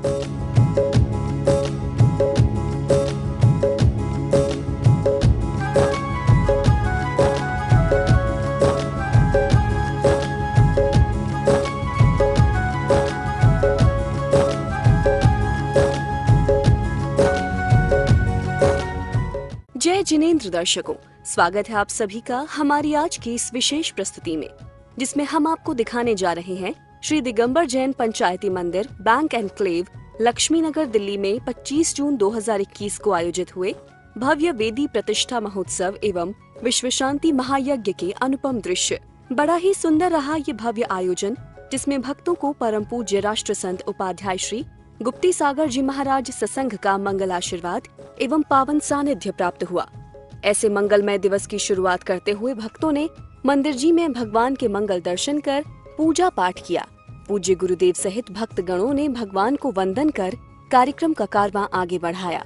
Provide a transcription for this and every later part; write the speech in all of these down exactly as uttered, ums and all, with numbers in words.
जय जिनेंद्र दर्शकों, स्वागत है आप सभी का हमारी आज की इस विशेष प्रस्तुति में, जिसमें हम आपको दिखाने जा रहे हैं श्री दिगंबर जैन पंचायती मंदिर बैंक एनक्लेव लक्ष्मी नगर दिल्ली में पच्चीस जून दो हज़ार इक्कीस को आयोजित हुए भव्य वेदी प्रतिष्ठा महोत्सव एवं विश्व शांति महायज्ञ के अनुपम दृश्य। बड़ा ही सुंदर रहा ये भव्य आयोजन, जिसमें भक्तों को परम पूज्य राष्ट्र संत उपाध्याय श्री गुप्ती सागर जी महाराज सत्संग का मंगल आशीर्वाद एवं पावन सानिध्य प्राप्त हुआ। ऐसे मंगलमय दिवस की शुरुआत करते हुए भक्तों ने मंदिर जी में भगवान के मंगल दर्शन कर पूजा पाठ किया। पूज्य गुरुदेव सहित भक्त गणों ने भगवान को वंदन कर कार्यक्रम का कारवां आगे बढ़ाया।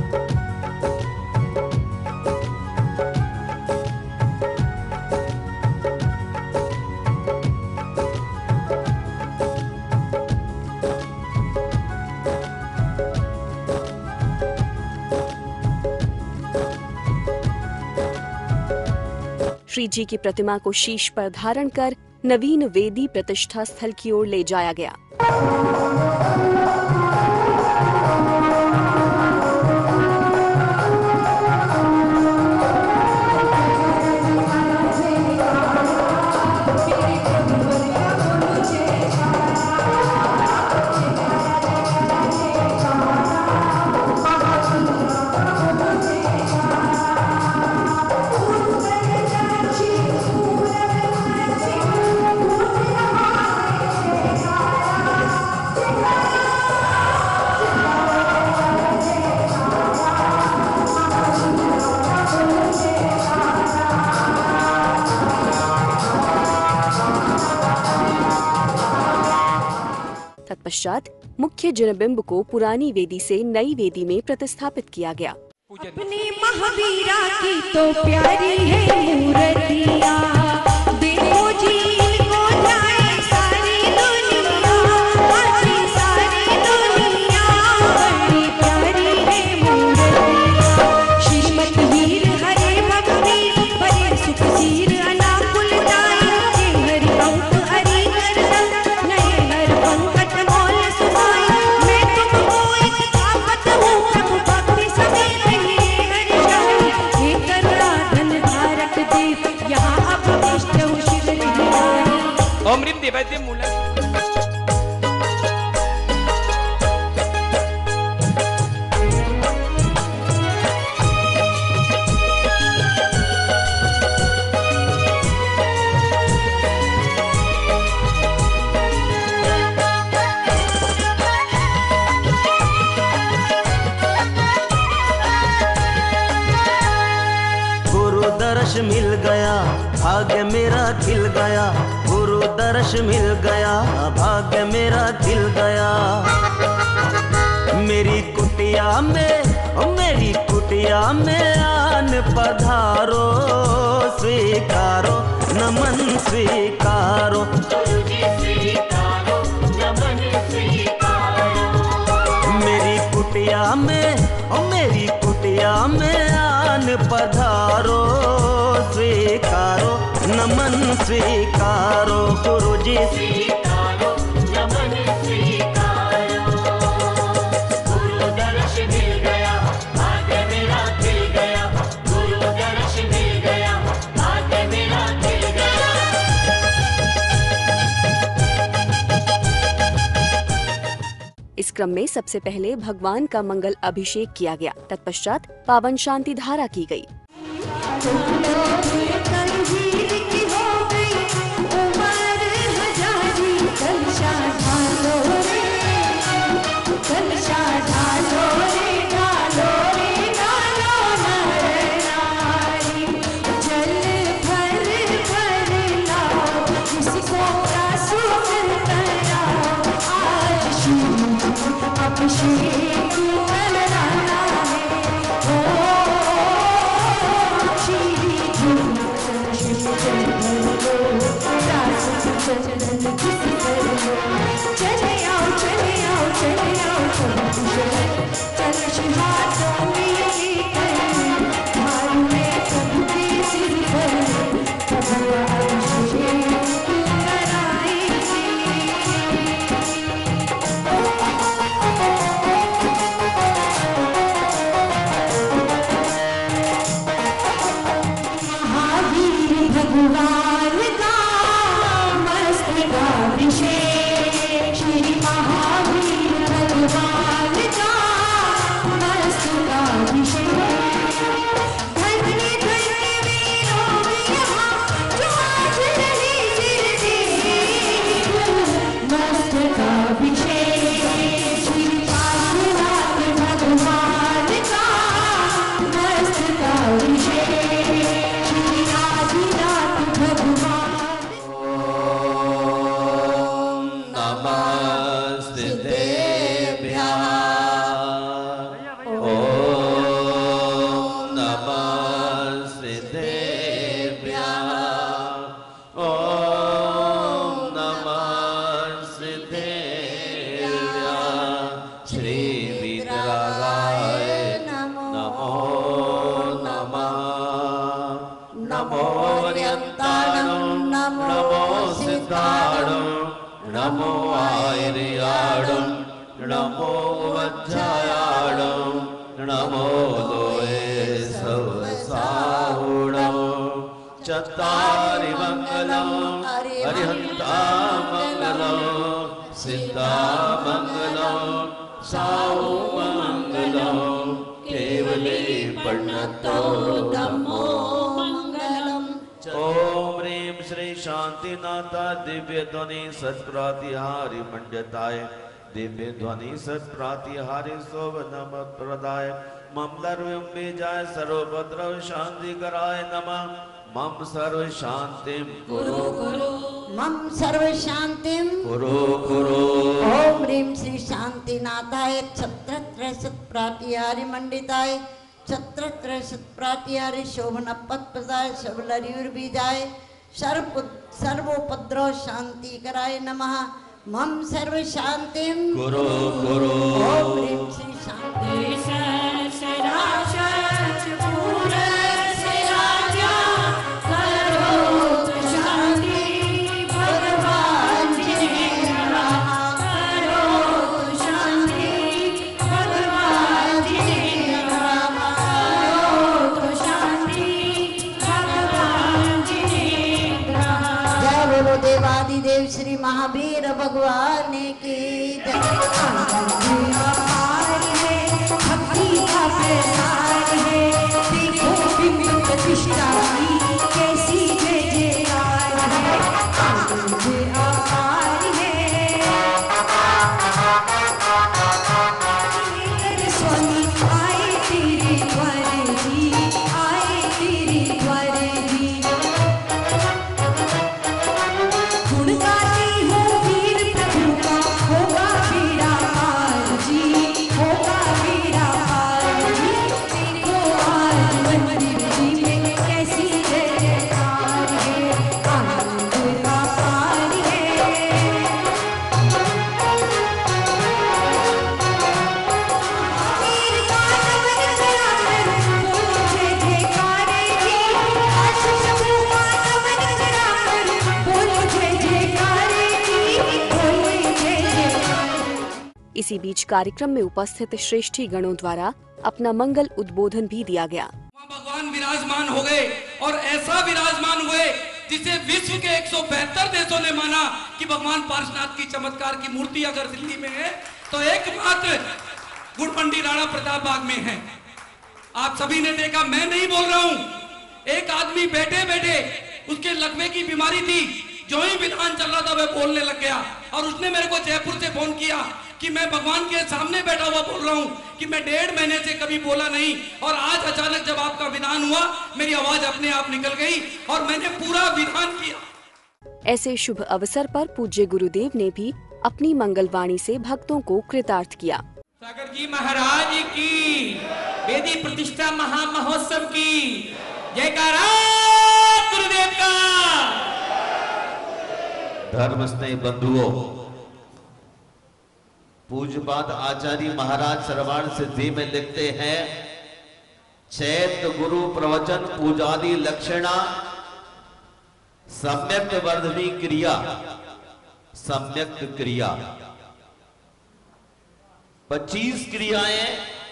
श्री जी की प्रतिमा को शीश पर धारण कर नवीन वेदी प्रतिष्ठा स्थल की ओर ले जाया गया। तत्पश्चात मुख्य जनबिंब को पुरानी वेदी से नई वेदी में प्रतिस्थापित किया गया। अपनी महावीरा की तो प्यारी है मूर्तिया, देखो जी इनको जाए सारी दुनिया, आज सारी दुनिया बड़ी प्यारी है मूर्तिया। श्रीमती वीर हरे भक्ति बड़े सुख सीर अनाकुल दाई, के हरि अंक हरि कर नए हर पंकज मोल सुनाई। मैं तुमको एक ताकत हूँ प्रभु भक्ति समेत अमृत देवाचे मुला गुरु दर्श मिल गया, भाग्य मेरा खिल गया। गुरु दर्श मिल गया, भाग्य मेरा खिल गया। मेरी कुटिया में, मेरी कुटिया में आन पधारो, स्वीकारो नमन स्वीकारो। मेरी कुटिया में, मेरी कुटिया में आन पधारो, स्वीकारो नमन स्वीकारो। गुरुजी स्वीकारो नमन स्वीकारो। गुरु दर्श मिल गया, भाग्य मेरा खिल गया। गुरु दर्श मिल गया, भाग्य मेरा खिल गया। इस क्रम में सबसे पहले भगवान का मंगल अभिषेक किया गया। तत्पश्चात पावन शांति धारा की गई। चले आओ चले आओ चले आओ नमो आयर्याणं नमो वज्रायाणं नमो लोये सवसाहुणं चत्तारि मङ्गलं हरिहन्ता मङ्गलं सिद्धा मङ्गलं साहुमङ्गलं केवले पण्णतो धम्मो मङ्गलम्। ओम ह्रीं श्री शांतिनाथा दिव्य ध्वनि सत्प्रातिहारी मंडताय दिव्य ध्वनि सत्प्रातिहारी शोभ नम प्रदाय मम दर्व्यम्बे जाय सर्वभद्रव शांति कराय नमः मम सर्व शांतिम कुरु कुरु मम सर्व शांतिम कुरु कुरु। ओम ह्रीं श्री शांतिनाथाय छत्रत्र सत्प्रातिहारी मंडिताय छत्रत्र सत्प्रातिहारी शोभन पत्पदाय शबलरियुर्बीजाय सर्व सर्वोपद्रव शांति कराय नमः मम सर्व शांतिम कुरु कुरु। ओम ह्रीं श्री शांति देवादिदेव श्री महावीर भगवान की जय। भक्ति का प्रसार है देखो बिंब प्रतिष्ठा की कैसी जय जयकार है आकार है स्वामी आए तेरे द्वारे जी आए तेरे द्वारे जी इसी बीच कार्यक्रम में उपस्थित श्रेष्ठी गणों द्वारा अपना मंगल उद्बोधन भी दिया गया। भगवान विराजमान हो गए और ऐसा विराजमान हुए जिसे विश्व के एक सौ बहत्तर देशों ने माना कि भगवान पार्श्वनाथ की चमत्कार की मूर्ति अगर दिल्ली में है तो एकमात्र गुड़मंडी राणा प्रताप बाग में है। आप सभी ने देखा, मैं नहीं बोल रहा हूं, एक आदमी बैठे बैठे उसके लकवे की बीमारी थी, जो ही विधान चल रहा था वह बोलने लग गया और उसने मेरे को जयपुर से फोन किया कि मैं भगवान के सामने बैठा हुआ बोल रहा हूं कि मैं डेढ़ महीने से कभी बोला नहीं और आज अचानक जब आपका विधान हुआ मेरी आवाज अपने आप निकल गई और मैंने पूरा विधान किया। ऐसे शुभ अवसर पर पूज्य गुरुदेव ने भी अपनी मंगलवाणी से भक्तों को कृतार्थ किया। सागर जी महाराज की वेदी प्रतिष्ठा महामहोत्सव की जयकारा गुरुदेव का। धर्म स्नेह बंधुओं, पूज्यपाद आचार्य महाराज श्रवण सिद्धि में लिखते हैं, चैत्र गुरु प्रवचन पूजादि लक्षणा सम्यक वर्धनी क्रिया सम्यक क्रिया। पच्चीस क्रियाएं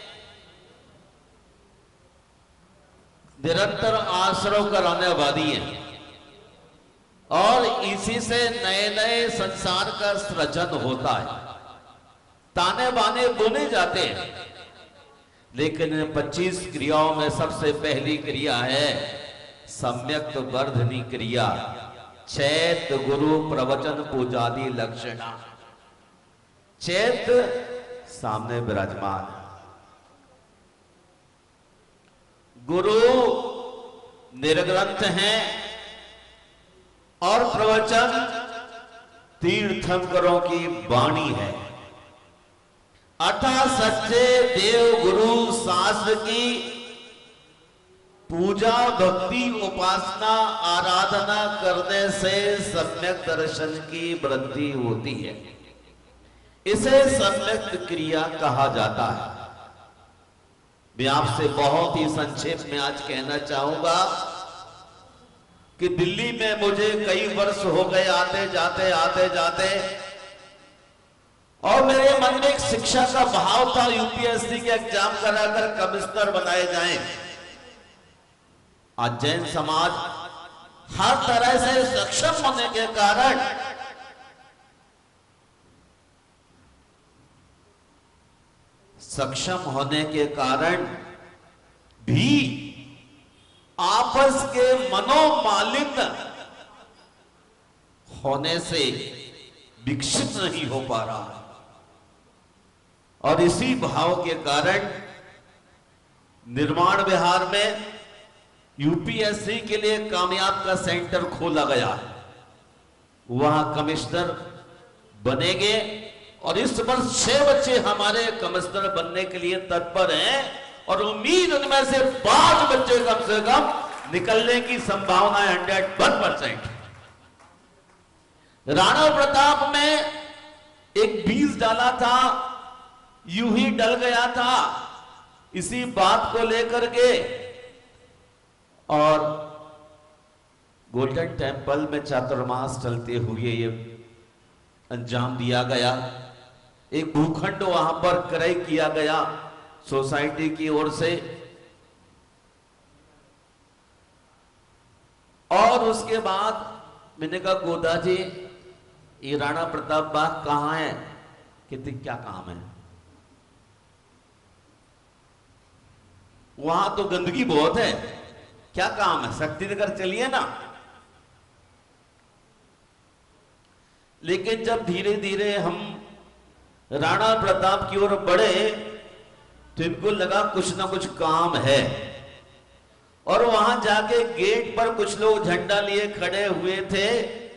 निरंतर आश्रव कराने वाली हैं और इसी से नए नए संसार का सृजन होता है। ताने बाने बुने जाते हैं, लेकिन इन पच्चीस क्रियाओं में सबसे पहली क्रिया है सम्यक वर्धनी क्रिया, चैत गुरु प्रवचन पूजादि लक्षणा। चैत सामने विराजमान, गुरु निर्ग्रंथ हैं और प्रवचन तीर्थंकरों की वाणी है। अतः सच्चे देव गुरु शास्त्र की पूजा भक्ति उपासना आराधना करने से सम्यक दर्शन की वृद्धि होती है। इसे सम्यक क्रिया कहा जाता है। मैं आपसे बहुत ही संक्षेप में आज कहना चाहूंगा कि दिल्ली में मुझे कई वर्ष हो गए आते जाते आते जाते और मेरे मन में एक शिक्षा का भाव था, यूपीएससी के एग्जाम कराकर कमिश्नर बनाए जाएं। आज जैन समाज हर तरह से सक्षम होने के कारण सक्षम होने के कारण भी आपस के मनोमालिन्य होने से विकसित नहीं हो पा रहा। और इसी भाव के कारण निर्माण विहार में यूपीएससी के लिए कामयाब का सेंटर खोला गया है। वहां कमिश्नर बनेंगे और इस वर्ष छह बच्चे हमारे कमिश्नर बनने के लिए तत्पर हैं और उम्मीद उनमें से पांच बच्चे कम से कम निकलने की संभावना है hundred one percent. Rana Pratap में एक बीज डाला था, यूं ही डल गया था। इसी बात को लेकर के और गोल्डन टेम्पल में चातुर्मास चलते हुए ये अंजाम दिया गया। एक भूखंड वहां पर क्रय किया गया सोसाइटी की ओर से और उसके बाद मैंने कहा गोदा जी ये राणा प्रताप बाग कहां है? कहते क्या काम है? वहां तो गंदगी बहुत है, क्या काम है? शक्तिनगर चलिए ना। लेकिन जब धीरे धीरे हम राणा प्रताप की ओर बढ़े तो इनको लगा कुछ ना कुछ काम है और वहां जाके गेट पर कुछ लोग झंडा लिए खड़े हुए थे।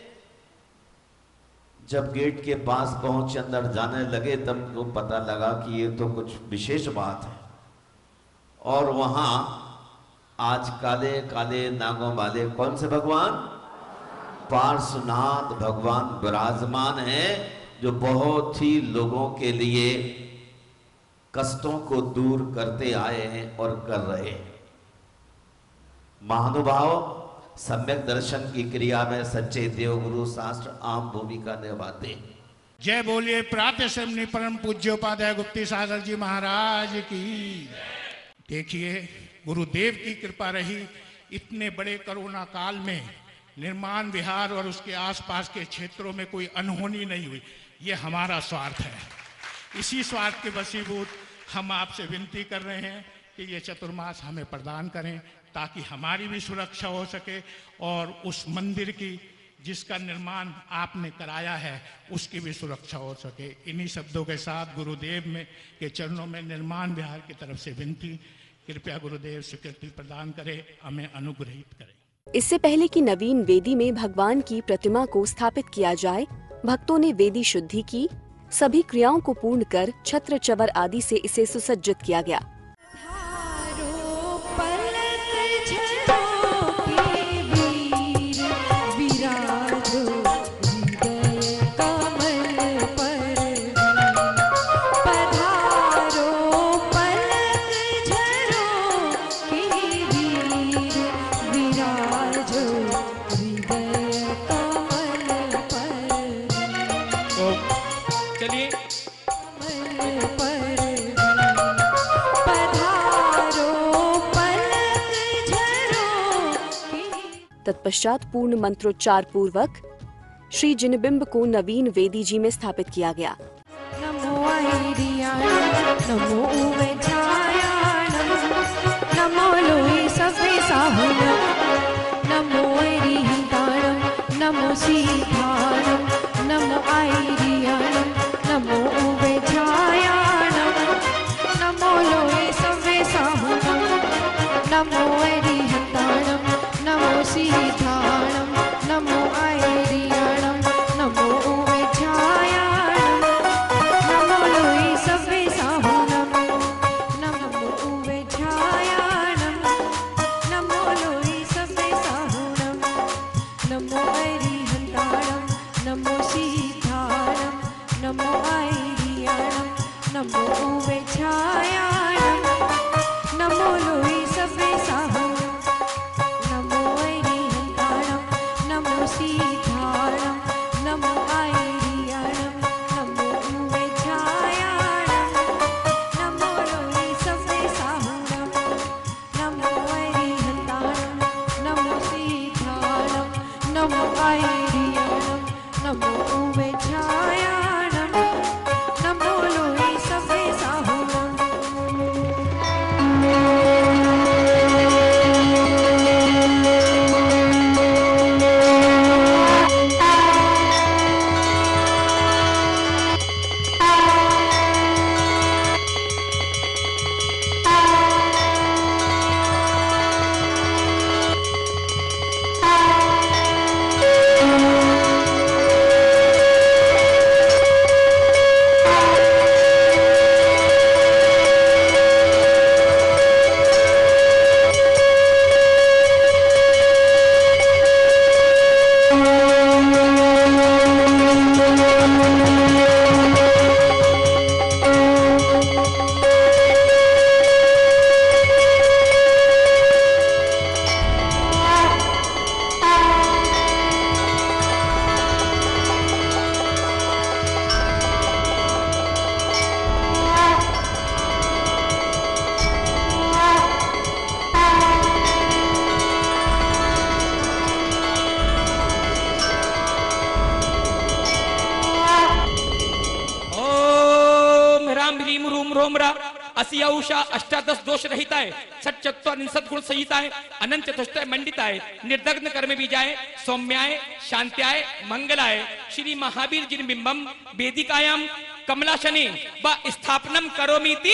जब गेट के पास पहुंचे, अंदर जाने लगे, तब तो पता लगा कि ये तो कुछ विशेष बात है। और वहां आज काले काले नागों वाले कौन से भगवान? पार्श्वनाथ भगवान विराजमान हैं, जो बहुत ही लोगों के लिए कष्टों को दूर करते आए हैं और कर रहे हैं। महानुभाव सम्यक दर्शन की क्रिया में सच्चे देवगुरु शास्त्र आम भूमिका निभाते हैं। जय बोलिए प्रातः परम पूज्य उपाध्याय गुप्ती सागर जी महाराज की। देखिए गुरुदेव की कृपा रही, इतने बड़े कोरोना काल में निर्माण विहार और उसके आसपास के क्षेत्रों में कोई अनहोनी नहीं हुई। ये हमारा स्वार्थ है। इसी स्वार्थ के वशीभूत हम आपसे विनती कर रहे हैं कि ये चतुर्मास हमें प्रदान करें ताकि हमारी भी सुरक्षा हो सके और उस मंदिर की जिसका निर्माण आपने कराया है उसकी भी सुरक्षा हो सके। इन्हीं शब्दों के साथ गुरुदेव में के चरणों में निर्माण विहार की तरफ से विनती, कृपया गुरुदेव स्वीकृति प्रदान करें, हमें अनुग्रहित करें। इससे पहले कि नवीन वेदी में भगवान की प्रतिमा को स्थापित किया जाए, भक्तों ने वेदी शुद्धि की। सभी क्रियाओं को पूर्ण कर छत्र चवर आदि से इसे सुसज्जित किया गया। तत्पश्चात पूर्ण मंत्रोच्चार पूर्वक श्री जिनबिंब को नवीन वेदी जी में स्थापित किया गया। नमो आयरियाणम, नमो उवेचायाणम, नमो लोई सवे साहुणम, नमो ऐरिहंताणम, नमो सीधाणम, नमो आयरियाणम, नमो उवेचायाणम, नमो लोई सवे साहुणम, नमो ऐरिहंताणम, नमो सीधाणम, नमो आयरियाणम, नमो उवेचायाणम, नमो लोई सवे साहुणम, नमो उवेचायाणम, नमो लोई सवे साहुणम, नमो ऐरिहंताणम, नमो सीधाणम, नमो आयरियाणम, नमो उवेचायाणम, नमो लोई सवे साहुणम, नमो ऐरिहंताणम, नमो सीधाणम, नमो आयरियाणम, नमो उवेचायाणम, धैर्यं नमो विज्ञानं नमो लोहि सवे साहुरं अष्टादश दोष रहित है सच्चत्व सदगुण सहित है अनंत चतुष्ट मंडित है निर्दग्न कर्म बीजाय सौम्याय शांत्याय मंगलाय श्री महावीर जिन बिंबम वेदिकायाम कमलाशने व स्थापनम करोमीति।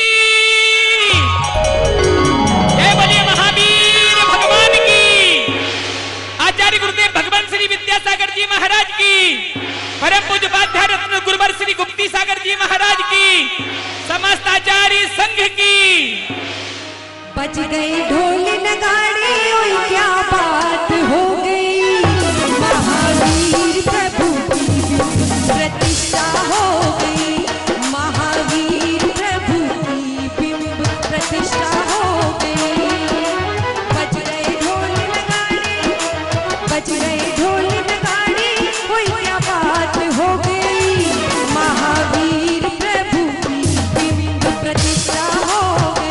जय बोलिए महावीर भगवान की। आचार्य गुरुदेव भगवान श्री विद्यासागर जी महाराज की। परम पूज्य उपाध्याय रत्न गुरुवर श्री गुप्ती सागर जी महाराज की। समस्त आचार्य संघ की। बज गए ढोल नगाड़े और क्या बात हो गई महावीर प्रभु की प्रतिष्ठा हो गई महावीर प्रभु की बिंब प्रतिष्ठा हो गई। बज गए ढोल नगाड़े बज गए ढोल नगाड़े और क्या बात हो गई महावीर प्रभु की बिंब प्रतिष्ठा हो गई।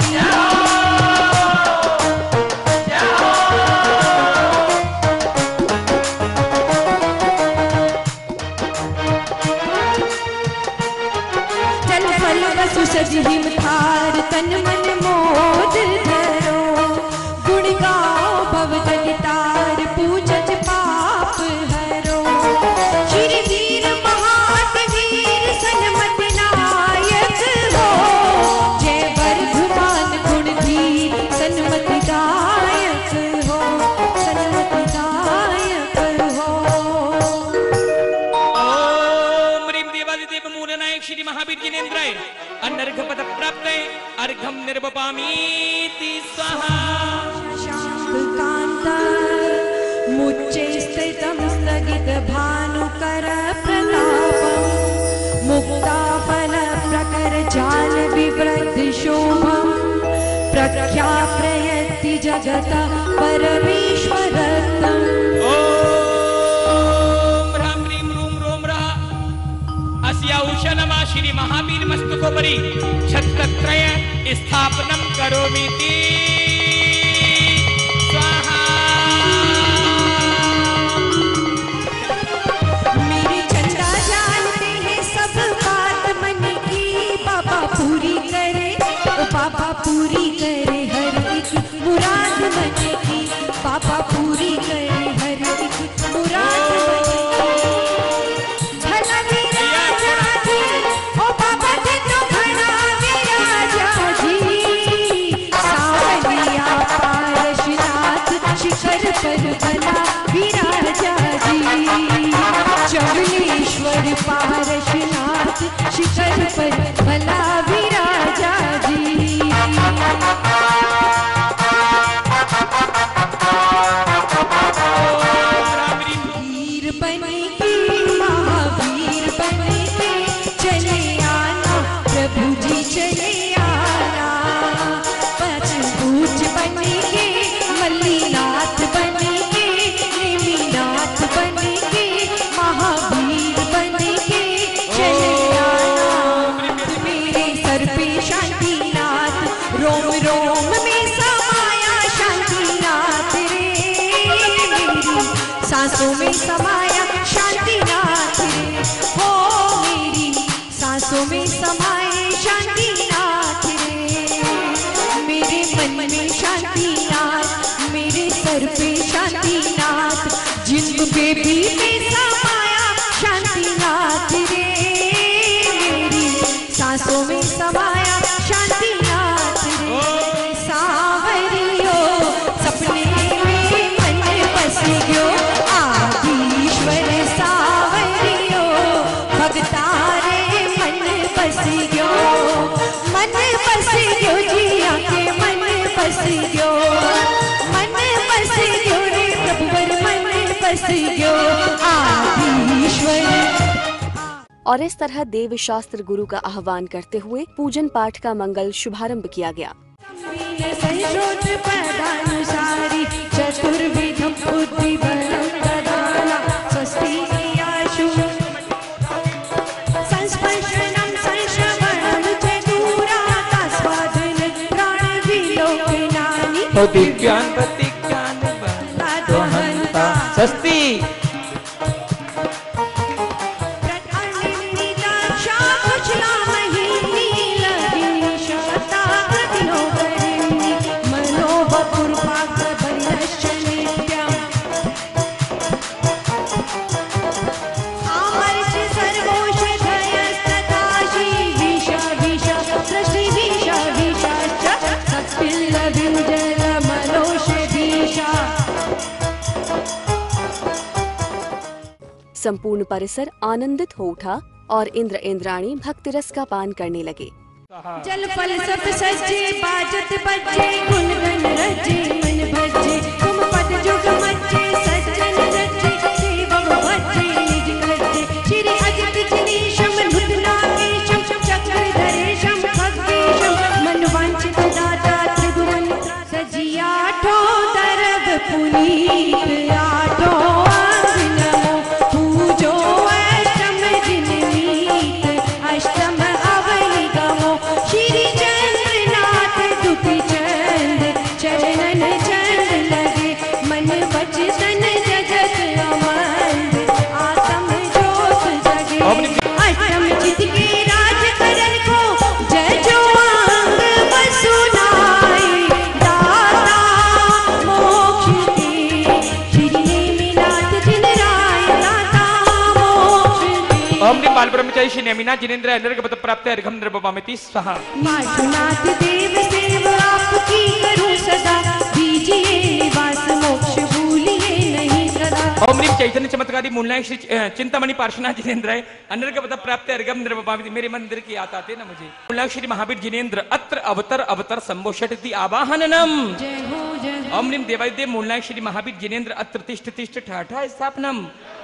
सज हिमथार तन मन मोद धरो गुण गाओ भव जनितार पूजज पाप हरो। श्री वीर महावीर सन्मत नायक हो जय वर्धमान गुणधीर सन्मत गायक हो सन्मत गायक हो। ओम ह्रीं देवादिदेव मूलनायक श्री महावीर जिनेन्द्राय अनर्घ पद प्राप्त अर्घम निर्वपामीति स्वाहा। शांतकांता मुच्चे स्थितं स्थगित भानुकर प्रतापं मुक्ताफल प्रकर जाल विवृद्ध शोभं प्रख्याप्रयति जगत परमेश्वरत्तम्। उषनमा श्री महावीर मस्तकोपरि छत्रत्रय स्थापनम करोमीति स्वाहा। मेरी चंदा जानते हैं सब बात मन की बाबा पूरी करे ओ बाबा पूरी करे हर एक मुराद मन की बाबा पूरी करे हर एक मुराद मन की। शिखर पर भला विराजा जी चमलेश्वर पारशनाथ शिखर पर भला विराजा जी। वीर बने के महावीर बने के चले आना प्रभु जी चले आना। पंचभूज बने के मल्लीनाथ बने के नेमिनाथ बने के महावीर बने के चले आना। मेरे सर पे शांतिनाथ रोम रोम में समाया शांतिनाथ रे मेरी सांसों में समाया बीते समाया शांतिनाथ रे, मेरी सांसों में समाया शांतिनाथ रे। सावरियो सपने में मन बस गयो, आदिश्वर सावरियो भगतारे मन बस गयो, मन बस गयो जिया के मन बस गयो, मन बस गयो रे प्रभुवर मन बस गयो आदिश्वर। और इस तरह देव शास्त्र गुरु का आह्वान करते हुए पूजन पाठ का मंगल शुभारंभ किया गया। संश्रोत्र पदानुसारी चतुर्विधं बुद्धिबलं ददाना, स्वस्ति आशु संस्पर्शनं संश्रवणं च दूरातास्वादन प्राणविलोकनानि, ओ दिव्यान् प्रतिज्ञान् बलादोहन्ता स्वस्ति। संपूर्ण परिसर आनंदित हो उठा और इंद्र इंद्राणी भक्ति रस का पान करने लगे। जल फल सब सज्जे बाजत बज्जे, गुण गण रजे मन भज्जे, तुम पद जुग मज्जे सज्जन रजे, देवम भज्जे निज गज्जे, श्री अजित जनेशम नुतनाकेशम, चक्रधरेशम खग्गेशम, मनवांछित दाता त्रिभुवन सजिया ठो दरब पुनीत आठो अंग नमो, पूजो अष्टम दिन मीत अष्टम अवनि गमो, श्री चंद्रनाथ दुखी चंद चरणन चंद लगे, मन बचन जगत अमंद आत्म जोत जगे, अष्टम चित के राज करन को जय जो अंग वसुनाए, दाता मोक्ष के श्री नेमिनाथ जिन राय, दाता मोक्ष के। ओम नीम बाल ब्रह्मचारी श्री नेमिनाथ जिनेन्द्र अंदर पद प्राप्त अर्घम द्रवपामिति स्वाहा। माधुनाथ देव सेव आपकी करूं सदा, दीजिए निवास मोक्ष भूलिए नहीं सदा। ओम नीम चैतन्य चमत्कारी मूलनायक श्री अ, चिंतामणि पार्श्वनाथ जिनेन्द्र अंदर पद प्राप्त अर्घम द्रवपामिति। मेरे मंदिर की याद आते ना मुझे। मूलनायक श्री महावीर जिनेन्द्र अत्र अवतर अवतर संभोषति आवाहननम। जय हो जय हो। ओम नीम देवादिदेव मूलनायक श्री महावीर जिनेन्द्र अत्र तिष्ठ तिष्ठ ठाठा स्थापनम।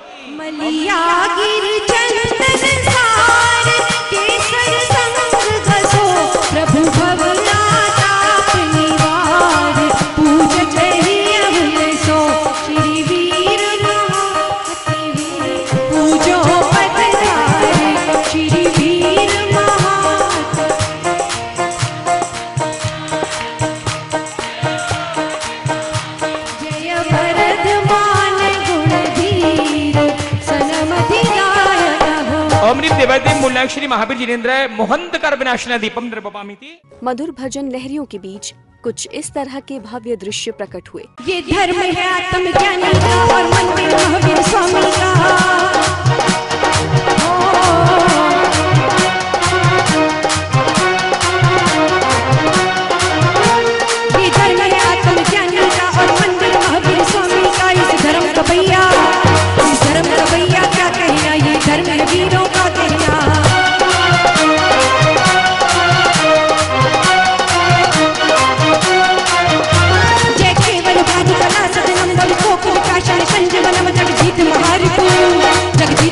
मलिया गिर चंदन सार केसर संग घसो, प्रभु भव आताप निवार, पूज चाहिए सो, श्री वीर महाअति वीर, पूजो पदधारे, श्री वीर महाअति। जय भरद्वान गुणधीर सनमति गायन हो। ओम नीम देवादिदेव मूलनायक श्री महावीर जिनेन्द्र मोहंत कर विनाशना दीपम द्रवपामिति। मधुर भजन लहरियों के बीच कुछ इस तरह के भव्य दृश्य प्रकट हुए। ये धर्म है आत्म ज्ञान का और मंदिर महावीर स्वामी का, ओ, ये धर्म है आत्म ज्ञान का और मंदिर महावीर स्वामी का। इस धर्म का भैया, इस धर्म का भैया क्या कहना, ये धर्म है वीरों का कहना। जय केवल भानु कला सदनम बल कोकिल काशन संजीवनम, जगजीत महारिपु जगजीत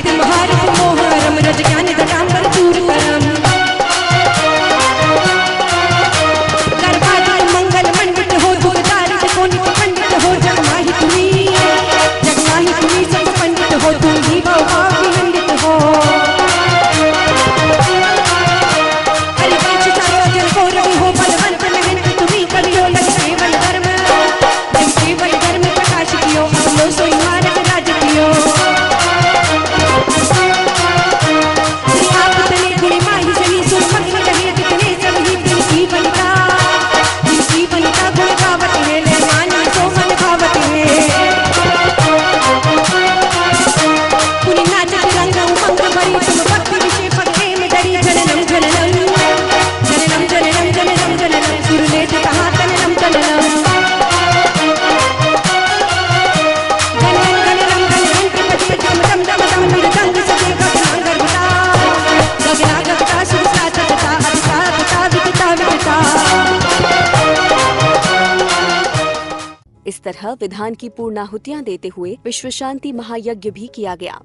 इस तरह विधान की पूर्णाहुतियां देते हुए विश्व शांति महायज्ञ भी किया गया।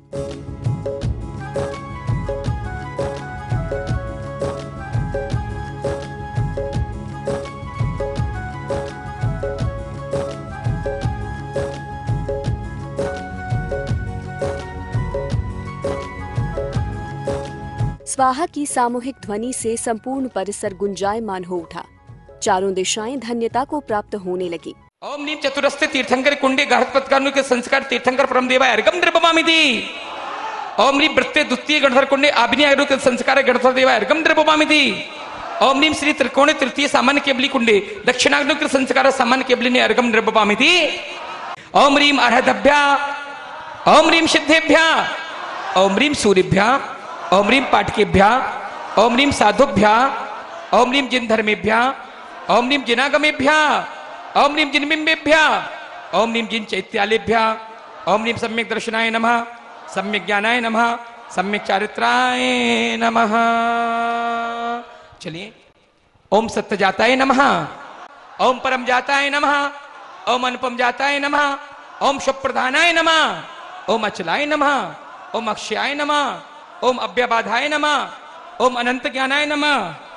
स्वाहा की सामूहिक ध्वनि से संपूर्ण परिसर गुंजायमान हो उठा। चारों दिशाएं धन्यता को प्राप्त होने लगी। ओम नीम चतुरस्ते तीर्थंकर कुंडे गाढ़त्पत्कानु के संस्कार तीर्थंकर परम देवा अर्गम द्रवमामिति। ओम नीम वृत्ते द्वितीय गणधर कुंडे आभिनय अरु के संस्कार गणधर देवा अर्गम द्रवमामिति। ओम नीम श्री त्रिकोणे तृतीय सामान्य केबली कुंडे दक्षिणाग्नु के संस्कार सामान्य केबली ने अर्गम द्रवमामिति। ओम रीम अर्हदभ्या ओम रीम सिद्धेभ्या ओम रीम सूर्यभ्या ओम रीम पाटकेभ्या ओम रीम साधुभ्या ओम रीम जिन धर्मेभ्या ओम रीम जिनागमेभ्या ओम रीम जिनबिंबेभ्या ओम रीम जिन चैत्यालेभ्या ओम रीम सम्यक दर्शनाय नमः सम्यक ज्ञानाय नमः सम्यक चारित्राय नमः। चलिए ओम सत्य जाताय नमः ओम परम जाताय नमः ओम अनुपम जाताय नमः ओम शुभप्रधानाय नमः ओम अचलाय नमः ओम अक्षयाय नमः ओम अव्यबाधाय नमः ओम अनंत ज्ञानाय नमः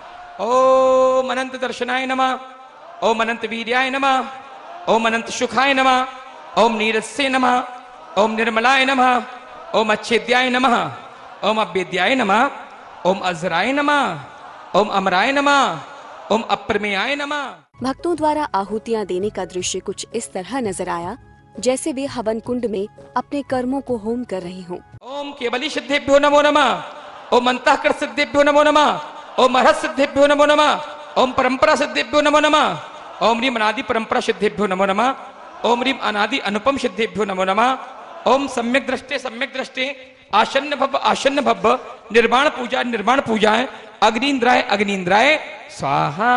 ओम अनंत दर्शनाय नमः ओम अनंत वीर्याय नमः ओम अनंत सुखाय नमः ओम नीरस्य नमः ओम निर्मलाय नमः ओम अच्छेद्याय नमः ओम अवेद्याय नमः ओम अजराय नमः ओम अमराय नमः ओम अप्रमेयाय नमः। भक्तों द्वारा आहुतियां देने का दृश्य कुछ इस तरह नजर आया जैसे वे हवन कुंड में अपने कर्मों को होम कर रहे हों। ओम केवली सिद्धेभ्यो नमो नमः ओम अंतःकर सिद्धेभ्यो नमो नमः ओम महत् सिद्धेभ्यो नमो नमः ओम परंपरा सिद्धेभ्यो नमो नमः ओम रीम अनादि परंपरा सिद्धेभ्यो नमो नमः ओम रीम अनादि अनुपम सिद्धेभ्यो नमो नमः ओम सम्यक दृष्टे सम्यक दृष्टे आसन्न भव आसन्न भव निर्वाण पूजा निर्वाण पूजाएं अग्निन्द्राय अग्निन्द्राय स्वाहा।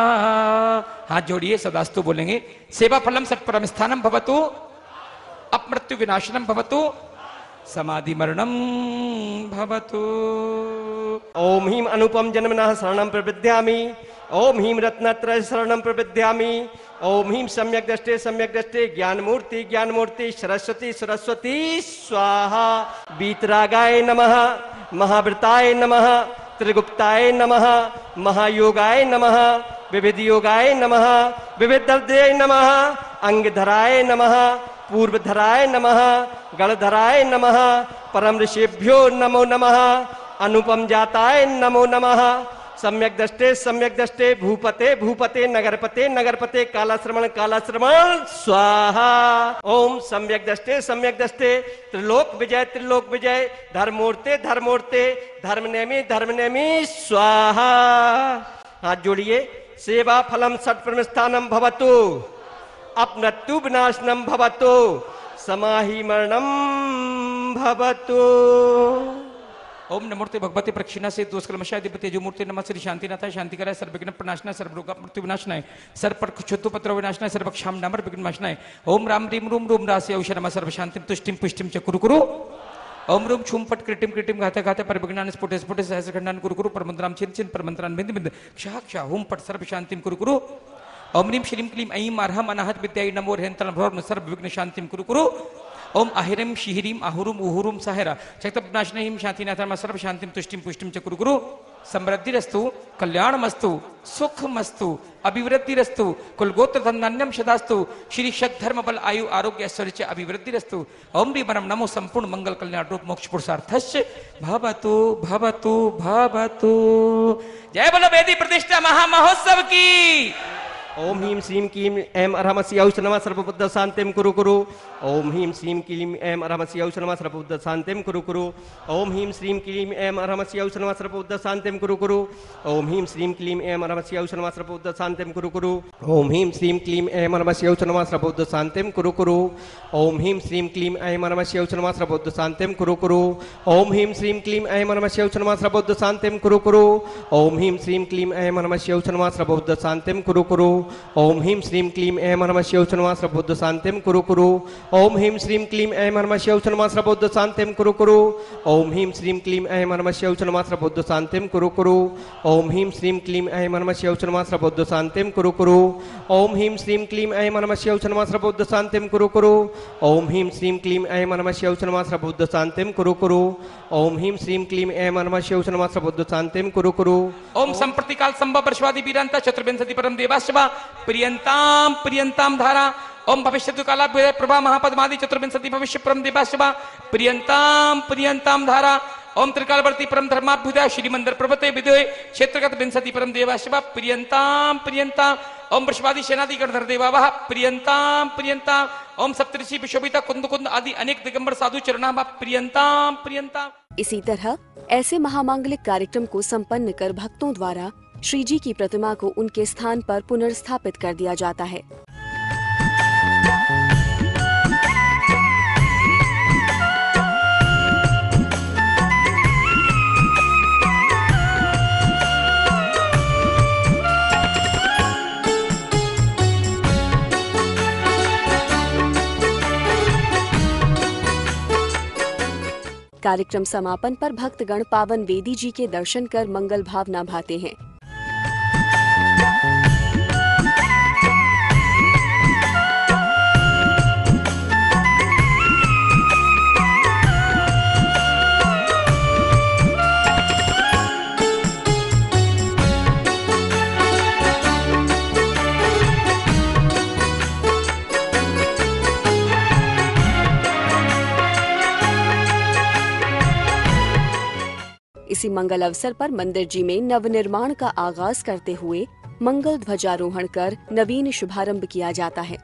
हाथ जोड़िए सदास्तु बोलेंगे। सेवा फलम सत्परम स्थानम भवतु अपमृत्यु विनाशनम भवतु समाधि मरणम भवतु। ओम ह्रीं अनुपम जन्मनः शरणं प्रपद्यामि ओम ह्रीं रत्नत्रय शरणं प्रपद्यामि ओम ह्रीं सम्यक दृष्टे सम्यक दृष्टे ज्ञान मूर्ति ज्ञान मूर्ति सरस्वती सरस्वती स्वाहा। वीतरागाय नमः महावृताय नमः त्रिगुप्ताय नमः महायोगाय नमः विविध योगाय नमः विविधर्दय नमः अंगधराय नमः पूर्वधराय नमः गणधराय नमः परम ऋषिभ्यो नमो नमः अनुपम जाताय नमो नमः सम्यक दृष्टे सम्यक दृष्टे भूपते भूपते नगरपते नगरपते कालाश्रमण कालाश्रमण स्वाहा। ओम सम्यक दृष्टे सम्यक दृष्टे त्रिलोक विजय त्रिलोक विजय धर्मूर्ते धर्मूर्ते धर्मनेमी धर्मनेमी स्वाहा। हाथ जोड़िए। सेवा फलम सत्प्रस्थानम भवतु अपनत्तु विनाशनम भवतु समाहि मरणम भवतु। ओम नमोते भगवती प्रक्षिणा से दोष कलमशाय दिपते जो मूर्ति नमः श्री शांतिनाथाय शांति कराय सर्वविघ्न प्रणाशनाय सर्वरोग मृत्यु विनाशनाय सर्वपर क्षुत्तु पत्र विनाशनाय सर्वक्षाम नामर विघ्न नाशनाय ओम राम रीम रूम रूम रासे औषध नमः सर्व शांतिम तुष्टिम पुष्टिम च कुरु कुरु ओम रूम छुम पट कृटिम कृटिम गाते गाते परिविघ्नान स्फुटे स्फुटे सहस्रखंडान कुरु कुरु परमंत्राम छिन छिन परमंत्रान बिंद बिंद क्षा क्षा हुम पट सर्व शांतिम कुरु कुरु ओम रीम श्रीम क्लीम ऐं अर्हम अनाहत विद्याय नमो रहंतन भ्रम सर्व विघ्न शांतिम कुरु कुरु ओम अहिरम शिहिरीम अहुरुम उहुरुम सहेरा चक्तनाशनहिम शांतिनाथम सर्व शांतिम तुष्टिम पुष्टिम च कुरु कुरु समृद्धिरस्तु कल्याणमस्तु सुखमस्तु अभिवृद्धिरस्तु कुलगोत्र धनान्यम सदास्तु श्री शक धर्म बल आयु आरोग्य ऐश्वर्य च अभिवृद्धिरस्तु ओम री परम नमो संपूर्ण मंगल कल्याण रूप मोक्ष पुरुषार्थस्य भवतु भवतु भवतु। जय बोलो वेदी प्रतिष्ठा महामहोत्सव की। ओम ह्रीं श्रीं क्लीं ऐं अर्हमसि औष नमः सर्वबुद्ध शांतिम कुरु कुरु ओम ह्रीं श्रीं क्लीं ऐं अर्हमसि औष नमः सर्वबुद्ध शांतिम कुरु कुरु ओम ह्रीं श्रीं क्लीं ऐं अर्हमसि औष नमः सर्वबुद्ध शांतिम कुरु कुरु ओम ह्रीं श्रीं क्लीं ऐं अर्हमसि औष नमः सर्वबुद्ध शांतिम कुरु कुरु ओम ह्रीं श्रीं क्लीं ऐं अर्हमसि औष नमः सर्वबुद्ध शांतिम कुरु कुरु ओम ह्रीं श्रीं क्लीं ऐं अर्हमसि औष नमः सर्वबुद्ध शांतिम कुरु कुरु ओम ह्रीं श्रीं क्लीं ऐं अर्हमसि औष नमः सर्वबुद्ध शांतिम कुरु कुरु ओम ह्रीं श्रीं क्लीं ऐं अर्हमसि औष नमः सर्वबुद्ध शांतिम कुरु कुरु ओम ह्रीं श्रीं क्लीं ऐं नमः शिव नमः सर्वबुद्ध शांतिम कुरु कुरु ओम ह्रीं श्रीं क्लीं ऐं नमः शिव नमः सर्वबुद्ध शांतिम कुरु कुरु ओम ह्रीं श्रीं क्लीं ऐं नमः शिव नमः सर्वबुद्ध शांतिम कुरु कुरु ओम ह्रीं श्रीं क्लीं ऐं नमः शिव नमः सर्वबुद्ध शांतिम कुरु कुरु ओम ह्रीं श्रीं क्लीं ऐं नमः शिव नमः सर्वबुद्ध शांतिम कुरु कुरु ओम ह्रीं श्रीं क्लीं ऐं नमः शिव नमः सर्वबुद्ध शांतिम कुरु कुरु ओम ह्रीं श्रीं क्लीं ऐं नमः शिव नमः सर्वबुद्ध शांतिम कुरु कुरु ओम संप्रति काल संभव वर्षवादी वीरांता चतुर्विंशति परम देवाश्वा प्रियंताम प्रियंताम धारा ओम भविष्यतु काला प्रभा महापद्मादि चतुर्विंशति भविष्य परम देवाश्वा प्रियंताम प्रियंताम धारा ओम त्रिकालवर्ती परम धर्माभ्युदय श्री मंदिर प्रभते विदय क्षेत्रगत विंशति परम देवाश्वा प्रियंताम प्रियंताम ओम वृषभादि सेनादि गणधर देवावः प्रियंताम प्रियंताम ओम सप्तऋषि विशोभिता कुंद कुंद आदि अनेक दिगंबर साधु चरणाम प्रियंताम प्रियंताम। इसी तरह ऐसे महामांगलिक कार्यक्रम को संपन्न कर भक्तों द्वारा श्री जी की प्रतिमा को उनके स्थान पर पुनर्स्थापित कर दिया जाता है। कार्यक्रम समापन पर भक्तगण पावन वेदी जी के दर्शन कर मंगल भावना भाते हैं। इसी मंगल अवसर पर मंदिर जी में नवनिर्माण का आगाज करते हुए मंगल ध्वजारोहण कर नवीन शुभारंभ किया जाता है।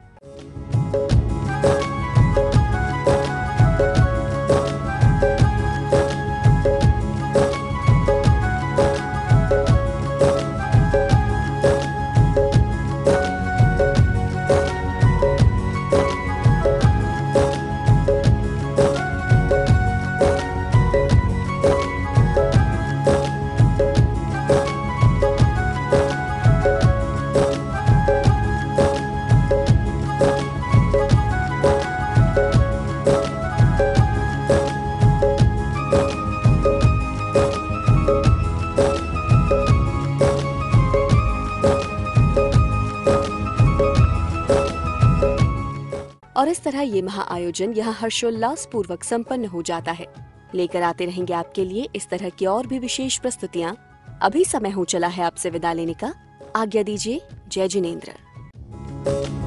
और इस तरह ये महाआयोजन यहाँ हर्षोल्लास पूर्वक संपन्न हो जाता है। लेकर आते रहेंगे आपके लिए इस तरह की और भी विशेष प्रस्तुतियाँ। अभी समय हो चला है आपसे विदा लेने का। आज्ञा दीजिए। जय जिनेंद्र।